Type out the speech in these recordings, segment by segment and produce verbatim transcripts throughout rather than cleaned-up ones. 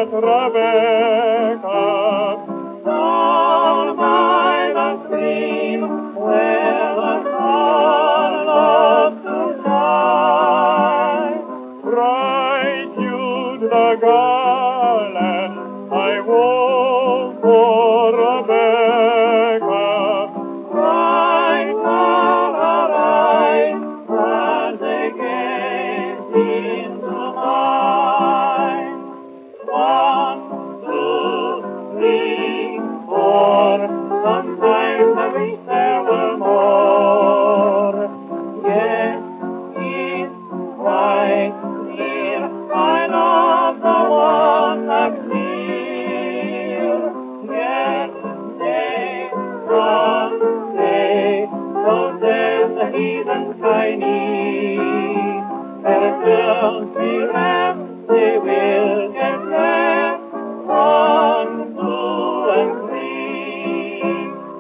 met Rebecca down by the stream where the sun loves to shine. Bright hued the garland I wove for Rebecca. Bright were her eyes as they gazed into mine. One, two, three, four. Sometimes I wish there were more. Yes, it's quite clear I love the one that's near. Yes, day, someday, so says the heathen Chinese. Their girls be left, they will get left. One, two, and three.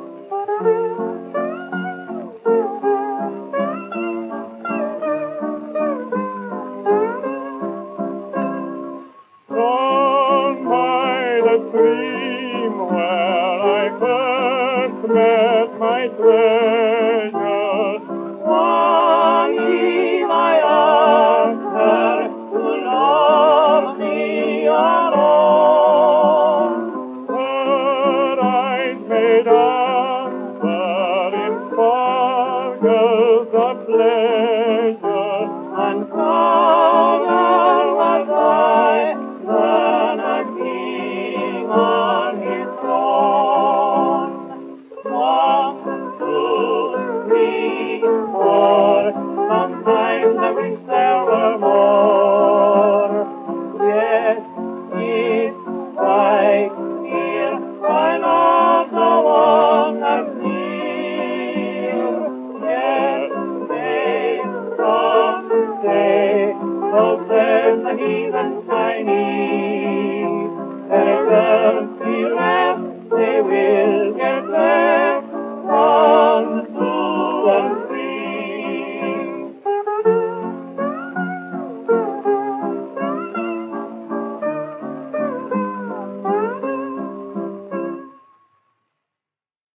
Down by the stream where I first met my treasure, one eve I asked her to love me alone. Her eyes made answer in sparkles of pleasure, and prouder was I than a king on his throne. One, two, three, four. Sometimes I wish there were more. Yes, it's quite clear I love the one that's near. Yes, day, someday, so says the heathen Chinese.